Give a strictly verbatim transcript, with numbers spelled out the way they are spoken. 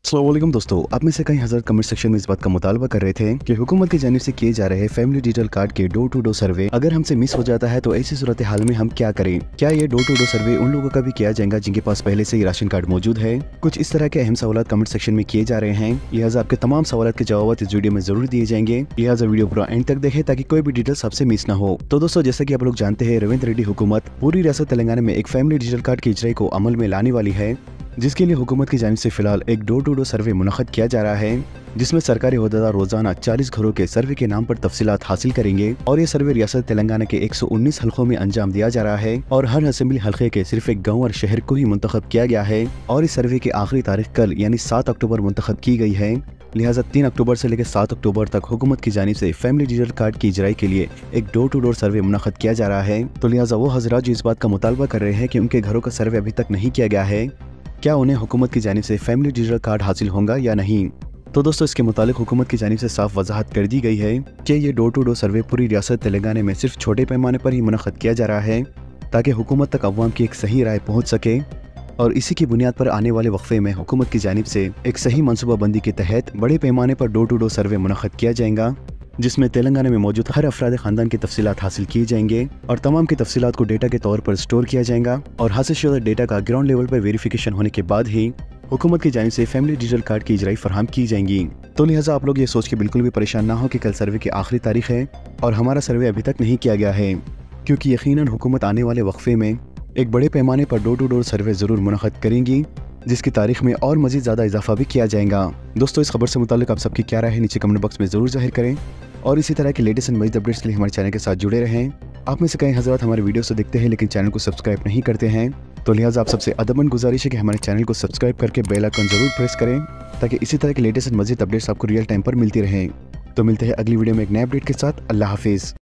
अस्सलाम वालेकुम दोस्तों, आप में से कई हज़ार कमेंट सेक्शन में इस बात का मुतालबा कर रहे थे कि हुकूमत की जानिब से किए जा रहे फैमिली डिजिटल कार्ड के डोर टू डोर सर्वे अगर हमसे मिस हो जाता है तो ऐसी सूरत हाल में हम क्या करें। क्या ये डोर टू डोर सर्वे उन लोगों का भी किया जाएगा जिनके पास पहले से ही राशन कार्ड मौजूद है। कुछ इस तरह के अहम सवाल कमेंट सेक्शन में किए जा रहे हैं, लिहाजा आपके तमाम सवाल के जवाब इस वीडियो में जरूर दिए जाएंगे। लिहाजा वीडियो पूरा एंड तक देखें ताकि कोई भी डिटेल्स आपसे मिस ना हो। तो दोस्तों, जैसा की आप लोग जानते हैं, रेवंत रेड्डी हुकूमत पूरी रियासत तेलंगाना में एक फैमिली डिजिटल कार्ड की इजराई को अमल में लाने वाली है, जिसके लिए हुकूमत की जानिब से फिलहाल एक डोर टू डोर सर्वे मुनक़्क़द किया जा रहा है, जिसमें सरकारी ओहदेदार रोजाना चालीस घरों के सर्वे के नाम पर तफसीलात हासिल करेंगे। और ये सर्वे रियासत तेलंगाना के एक सौ उन्नीस हल्कों में अंजाम दिया जा रहा है और हर असेंबली हल्के के सिर्फ एक गाँव और शहर को ही मुंतखब किया गया है। और इस सर्वे की आखिरी तारीख कल यानी सात अक्टूबर मुंतखब की गई है। लिहाजा तीन अक्टूबर से लेकर सात अक्टूबर तक हुकूमत की जानिब से फैमिली डिजिटल कार्ड की इजराई के लिए एक डोर टू डोर सर्वे मुनक़्क़द किया जा रहा है। तो लिहाजा वो हजरात जो इस बात का मुतालबा कर रहे हैं कि उनके घरों का सर्वे अभी तक नहीं किया गया है, क्या उन्हें हुकूमत की जानिब से फैमिली डिजिटल कार्ड हासिल होगा या नहीं। तो दोस्तों, इसके मुतालिक हुकूमत की जानिब से साफ वजाहत कर दी गई है कि ये डोर टू डोर सर्वे पूरी रियासत तेलंगाना में सिर्फ छोटे पैमाने पर ही मुनक़्क़द किया जा रहा है, ताकि हुकूमत तक अवाम की एक सही राय पहुँच सके। और इसी की बुनियाद पर आने वाले वक्फे में हुकूमत की जानिब से एक सही मनसूबाबंदी के तहत बड़े पैमाने पर डोर टू डोर सर्वे मुनक़्क़द किया जाएगा, जिसमें तेलंगाना में मौजूद हर अफराद खानदान की तफसीलात हासिल किए जाएंगे और तमाम की तफसीलात को डेटा के तौर पर स्टोर किया जाएगा। और हासिल शुदा डेटा का ग्राउंड लेवल पर वेरिफिकेशन होने के बाद ही हुकूमत की जानिब से फैमिली डिजिटल कार्ड की इजराई फराहम की जाएंगी। तो लिहाजा आप लोग ये सोच के बिल्कुल भी परेशान ना हो कि कल सर्वे की आखिरी तारीख है और हमारा सर्वे अभी तक नहीं किया गया है, क्योंकि यकीनन हुकूमत आने वाले वक्फे में एक बड़े पैमाने पर डोर टू डोर सर्वे जरूर मुनक़्क़द करेंगी, जिसकी तारीख में और मजीद ज्यादा इजाफा भी किया जाएगा। दोस्तों, इस खबर से मुताल्लिक आप सबकी क्या राय है नीचे कमेंट बॉक्स में जरूर जाहिर करें और इसी तरह के लेटेस्ट एंड मजीद अपडेट्स के लिए हमारे चैनल के साथ जुड़े रहें। आप में से कई हज़रात हमारे वीडियो से देखते हैं लेकिन चैनल को सब्सक्राइब नहीं करते हैं, तो लिहाजा आप सबसे अदबन गुजारिश है कि हमारे चैनल को सब्सक्राइब करके बेल आइकन जरूर प्रेस करें, ताकि इसी तरह के लेटेस्ट एंड मजीद अपडेट्स आपको रियल टाइम पर मिलती रहें। तो मिलते हैं अगली वीडियो में एक नए अपडेट के साथ। अल्लाह हाफिज़।